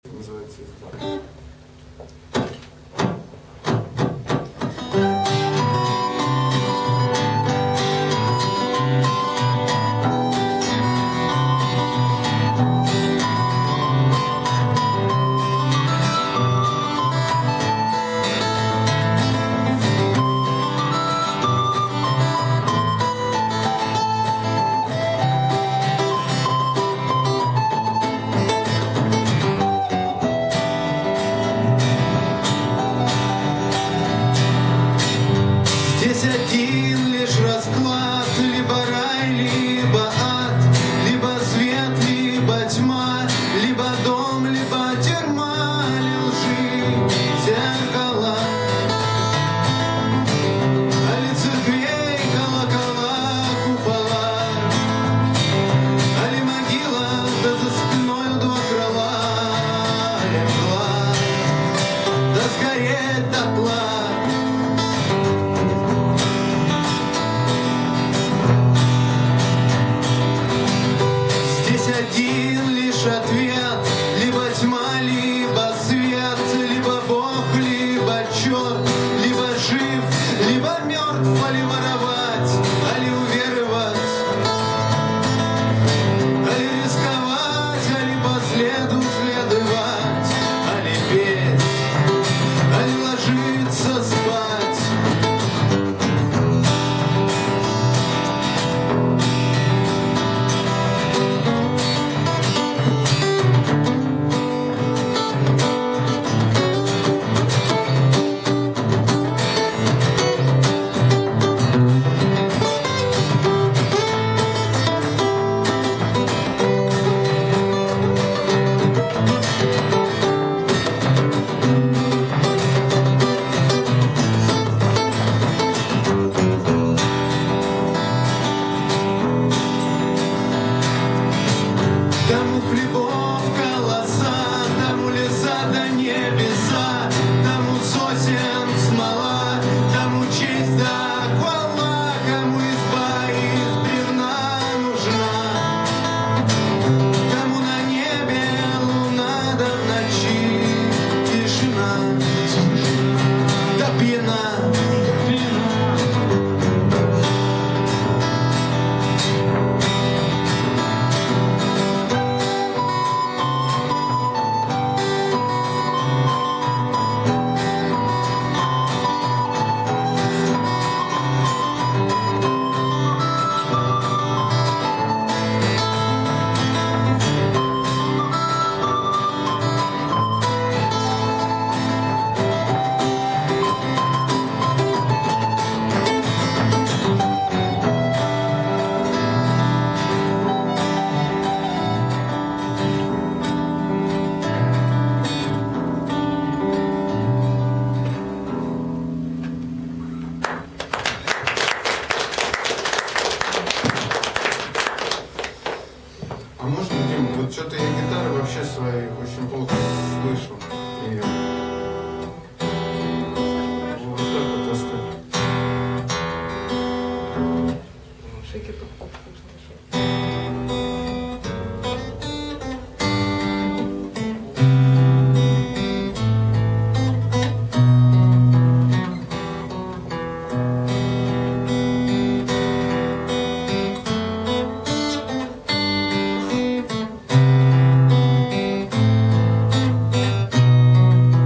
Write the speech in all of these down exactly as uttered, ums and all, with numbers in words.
называется. Один лишь расклад, либо рай, либо ад, либо свет, либо тьма, либо дом, либо тюрьма, лжи, зеркала, а ли церквей колокола, купола, а ли могила, да за спиной два крыла, легла, да сгореть дотла. Один лишь ответ, либо тьма, либо свет, либо Бог, либо черт, либо жив, либо мертв, а ли воровать, а ли уверовать, а ли рисковать, а ли по следу следовать, а ли петь, а ли ложиться спать. Тому хлебов колоса, тому леса да небеса, тому сосен смола, тому честь да хвала, кому изба из бревна нужна, кому на небе луна да в ночи тишина, да пьяна. А можно, Дима, вот что-то я гитары вообще свои очень плохо слышу. И... вот так вот оставь. Шейки тут вкусно еще. Thank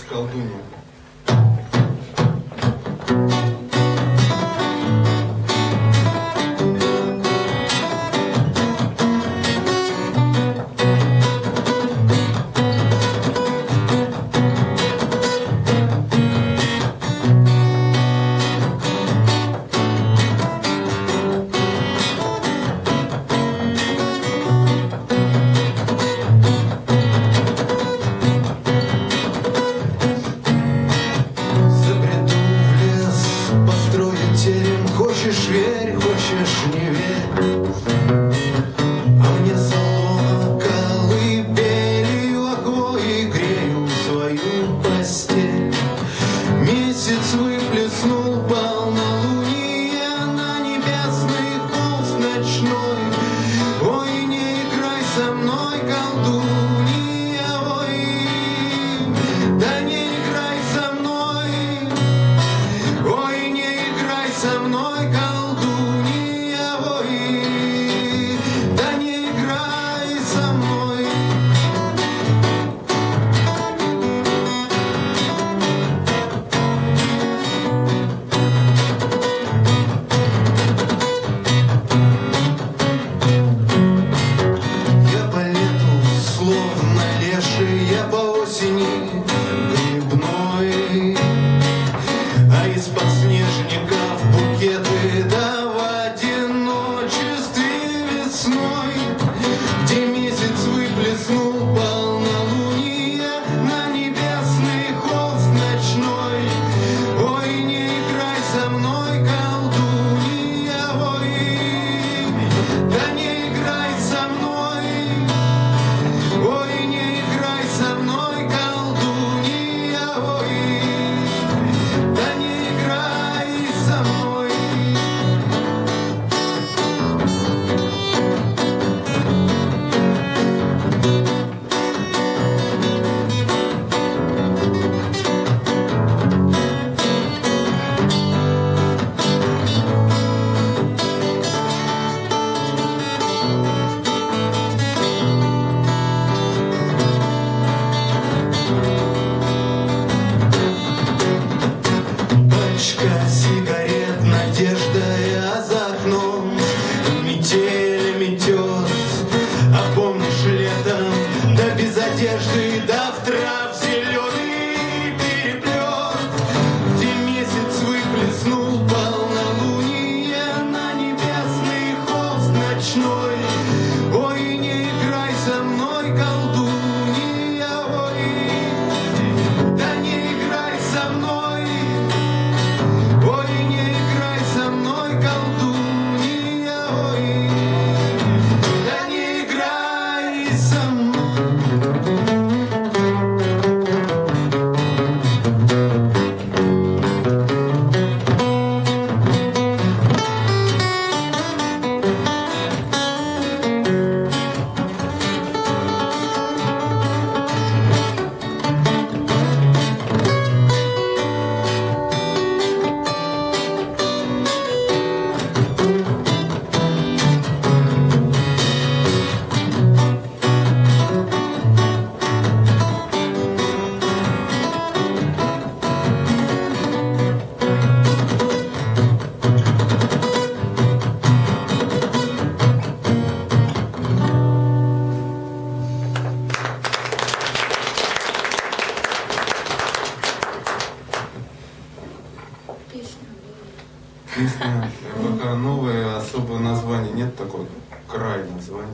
с колдуньей. Песня, пока новое, особое название нет, такого край названия.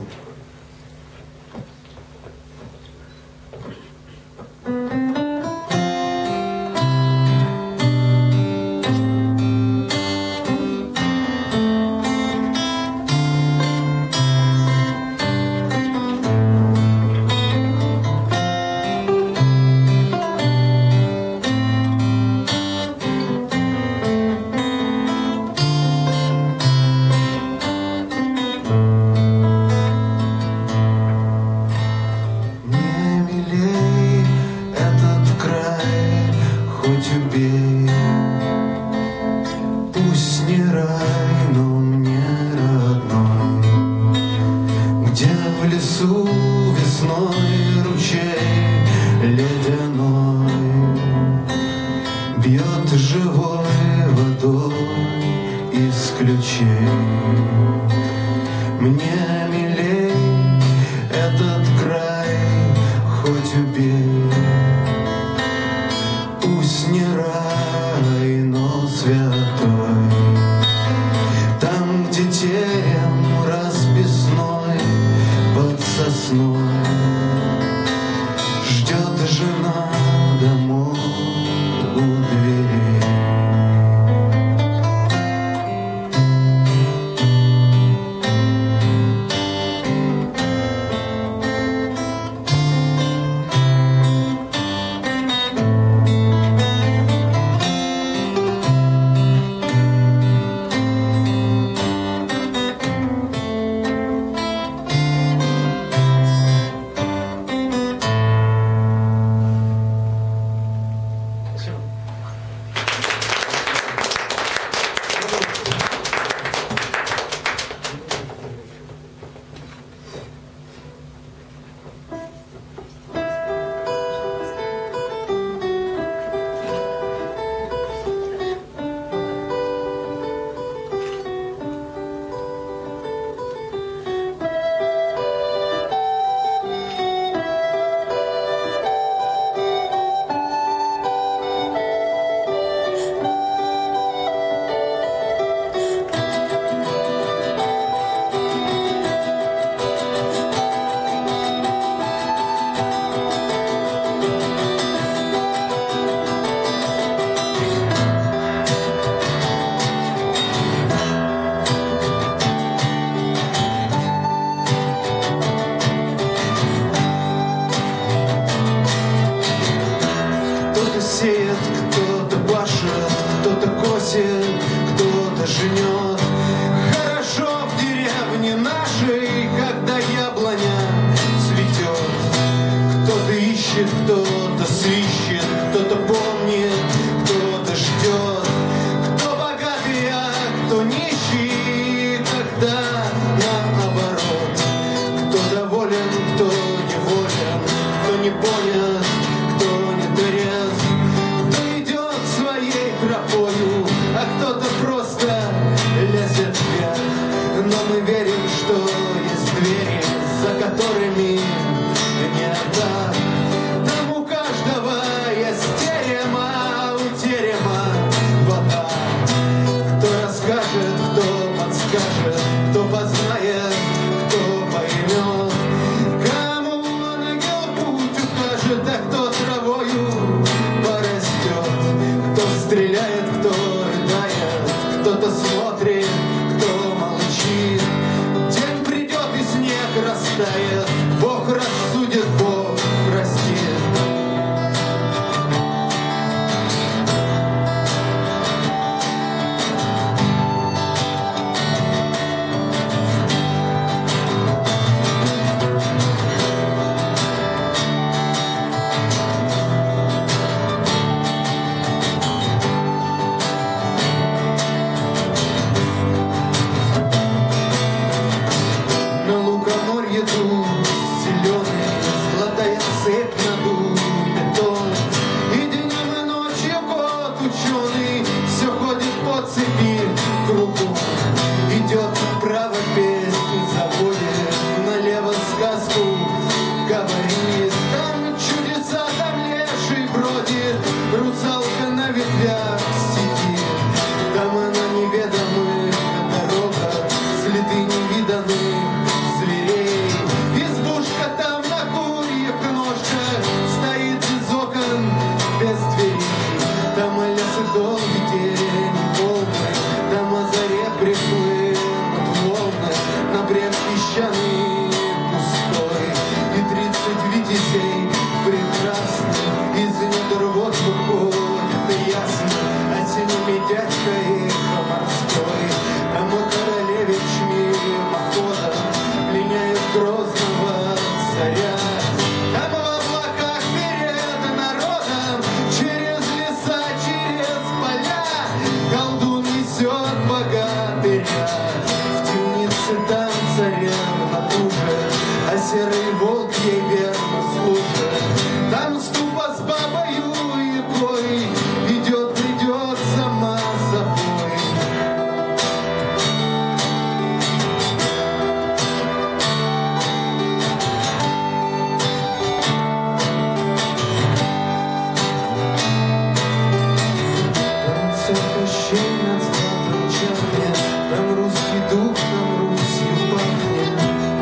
ищет, кто-то свищет, кто-то помнит, кто-то ждет. Кто богатый, а кто нищий, когда наоборот. Кто доволен, кто неволен, кто не понят, кто не трезв, кто идет своей тропою, а кто-то просто лезет вверх. Но мы верим, что есть двери, за которыми не так. Там у каждого есть терема, у терема вода. Кто расскажет, кто подскажет, кто познает, кто поймет. Кому ангел путь укажет, а кто травою порастет. Кто стреляет, кто рыдает, кто-то смотрит, кто молчит. День придет и снег растает, Бог рассудит, Бог простит. На лукоморье дул зеленый, золотая цепь надул бетон. И днем и ночью год ученый все ходит по цепи кругом. Идет вправо песнь заводит, налево сказку говорит. Там чудеса, там леший бродит, русалка на ветвях сидит. Там она неведомых дорогах, следы невиданных зверей. Избушка там на курьих ножках стоит без окон, без дверей. Там лес и долгий день полный, там о заре приплывут волны на брег песчаный пустой. И тридцать витязей прекрасных из недр вод выходит ясно, а синими дядька их морской. Там у королевич мимоходом пленяет грозного царя. Там в облаках перед народом, через леса, через поля, колдун несет богатыря. В темнице там царевна тужит, а серый волк ей верно служит. Там ступа с бабою икой идет, придет сама собой. Там церковь над златом чахнет, там русский дух, там Русью пахнет.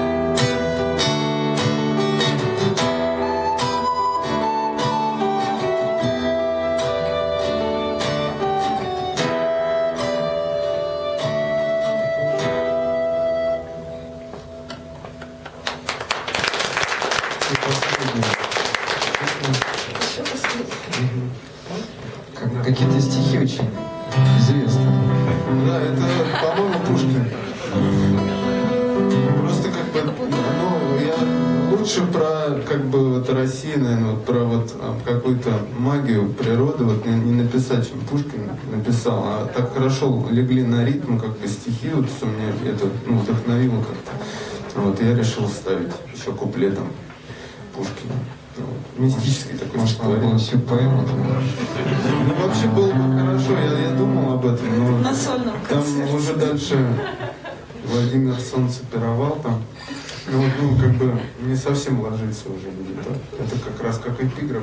Еще последний. Как- Какие-то стихи очень известные. Да, это, по-моему, Пушкин. Просто как бы, ну, я лучше про, как бы, вот Россию, наверное, вот про вот а, какую-то магию природы вот не, не написать, чем Пушкин написал, а так хорошо легли на ритм, как бы стихи, вот что мне это, ну, вдохновило как-то. Вот, я решил вставить еще куплетом Пушкина. Вот, мистический такой Может, надо было стихотворение. всю поэму? Ну, вообще было бы хорошо, я, я думал об этом, но На сольном там концерте. уже дальше Владимир Солнце пировал там. Ну, вот, ну, как бы не совсем ложится уже. Это, это как раз как эпиграф.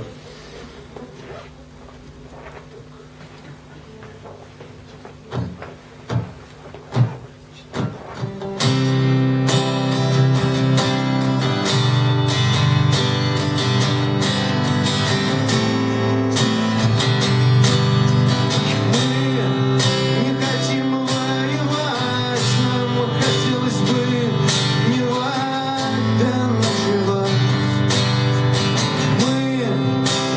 Мы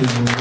извини.